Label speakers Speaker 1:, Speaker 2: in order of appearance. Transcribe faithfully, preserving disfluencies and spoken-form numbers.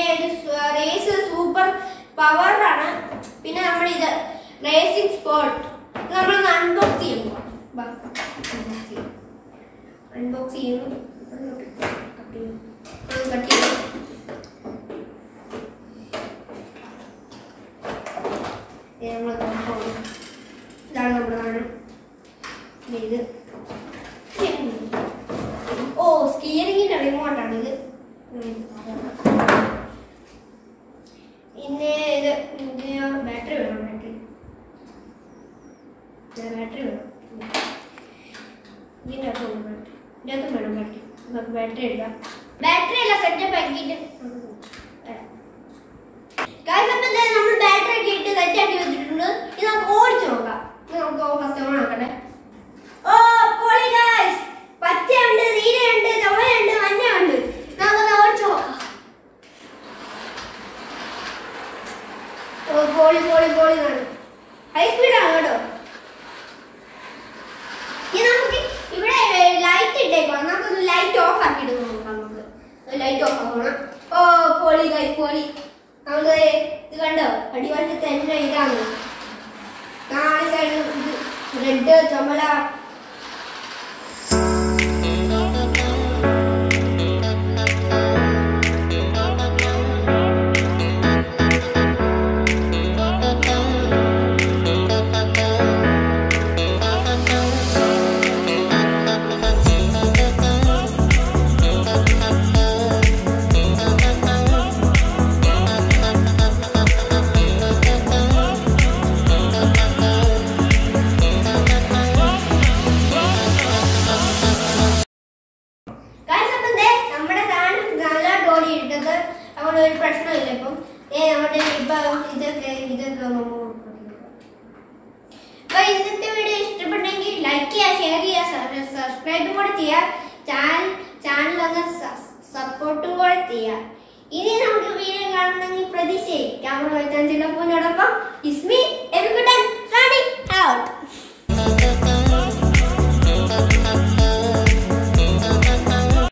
Speaker 1: Raise super പവറാണ്. പിന്നെ നമ്മൾ ഇത് റേസിംഗ് സ്പോട്ട് നമ്മൾ അൺബോക്സ് ചെയ്യുമ്പോൾ അൺബോക്സ് ചെയ്യുന്നു. കട്ട് ചെയ്യും. ഇതാണ് നമ്മുടെ നാട്. ഇത് ഓ സ്റ്റിയറിംഗിന്റെ റിമോട്ടാണ് ഇത്. പിന്നെ ഇത് ബാറ്ററി വേണം. ബാറ്ററി ബാറ്ററി വേണം. ഇതിൻ്റെ അകത്തും ബാറ്ററി ഇതിനകത്തും വേണം ബാറ്ററി. നമുക്ക് ബാറ്ററി ഇടാം. ബാറ്ററി എല്ലാം സെറ്റപ്പ് ആക്കിയിട്ട് നമ്മൾ ബാറ്ററി ഒക്കെ ഇട്ട് സെറ്റാക്കി വെച്ചിട്ടുണ്ട്. ഇത് നമുക്ക് ഓടിച്ചു നോക്കാം. നമുക്ക് ഫസ്റ്റ് ഓൺ ആക്കട്ടെ. ഓ പൊളി ഗൈസ്, പച്ചയുണ്ട്, നീലയുണ്ട്, ചുവയുണ്ട്, മഞ്ഞയുണ്ട്. നമുക്കൊന്ന് ഓടിച്ചു നോക്കാം. ഓ പൊളി പൊളി പൊളി ആണ്. ഹൈ സ്പീഡാണ് കേട്ടോ. ഇനി നമുക്ക് ഇവിടെ ലൈറ്റ് ഇട്ടേക്കണം. നമുക്കൊന്ന് ലൈറ്റ് ഓഫ് ആക്കിയിട്ട് നോക്കാം. നമുക്ക് ലൈറ്റ് ഓഫ് ആക്കണം. ഓ പൊളി ഗൈസ് പൊളി. നമുക്ക് ഇത് കണ്ടോ, അടിവശത്ത് തന്നെ ഇതാണ്. നാല് സൈഡിൽ റെഡ് ചുമല. ഒരു പ്രശ്നമില്ല. ഇപ്പം നമ്മുടെ ഇതൊക്കെ ഇതൊക്കെ അപ്പൊ ഇന്നത്തെ വീഡിയോ ഇഷ്ടപ്പെട്ടെങ്കിൽ ലൈക്ക് ചെയ്യുക, ഷെയർ ചെയ്യുക, സബ്സ്ക്രൈബും കൂടെ ചെയ്യുക. ചാനൽ ചാനൽ ഒന്ന് സപ്പോർട്ടും കൂടെ ചെയ്യുക. ഇനി നമുക്ക് വീഡിയോ കാണണമെങ്കിൽ പ്രതീക്ഷയും ക്യാമറ വെച്ചാൽ ചിലപ്പോൾ ഇസ്മി